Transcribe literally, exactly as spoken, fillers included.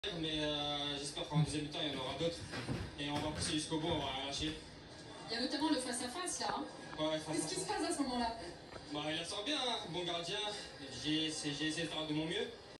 Mais euh, j'espère qu'en deuxième mi-temps, il y en aura d'autres. Et on va pousser jusqu'au bout, on va rien lâcher. Il y a notamment le face-à-face là. Hein. Ouais, face Qu'est-ce qui se passe à ce moment-là? Bah, il la sort bien, hein. Bon gardien. J'ai essayé de faire de mon mieux.